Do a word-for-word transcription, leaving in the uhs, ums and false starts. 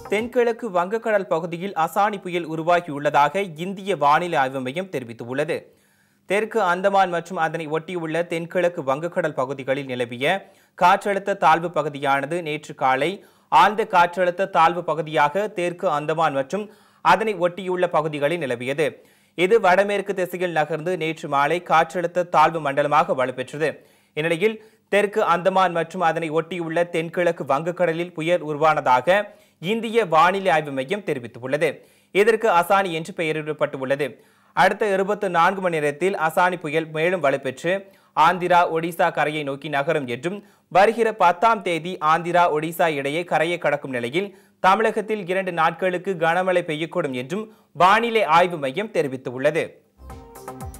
தென்கிழக்கு வங்கக்கடல் பகுதியில் அசானி புயல் உருவாகியுள்ளதாக இந்திய வானிலை ஆய்வு மையம் தெரிவித்துள்ளது. தெற்கு அந்தமான் மற்றும் அதனை ஒட்டியுள்ள தென்கிழக்கு வங்கக்கடல் பகுதிகளில் நிலவிய காற்றழுத்த தாழ்வு பகுதியானது நேற்று காலை ஆழ்ந்த காற்றழுத்த தாழ்வு பகுதியாக தெற்கு அந்தமான் மற்றும் அதனை ஒட்டியுள்ள பகுதிகளில் நிலவியது. இது வடமேற்கு திசையில் நகர்ந்து நேற்று மாலை காற்றழுத்த தாழ்வு மண்டலமாக வலுப்பெற்றது. இந்நிலையில் தெற்கு அந்தமான் மற்றும் அதனை ஒட்டியுள்ள தென்கிழக்கு வங்கக்கடலில் புயல் உருவானதாக இந்திய வானிலை ஆய்வு மையம் தெரிவித்துள்ளது. இதற்கு அசானி என்று பெயரிடப்பட்டுள்ளது. அடுத்த இருபத்தி நான்கு மணி நேரத்தில் அசானி புயல் மேலும் வலுப்பெற்று ஆந்திரா ஒடிசா கரையை நோக்கி நகரும் என்றும் வருகிற பத்தாம் தேதி ஆந்திரா ஒடிசா இடையே கரையை கடக்கும் நிலையில் தமிழகத்தில் இரண்டு நாட்களுக்கு கனமழை பெய்யக்கூடும் என்றும் வானிலை ஆய்வு மையம் தெரிவித்துள்ளது.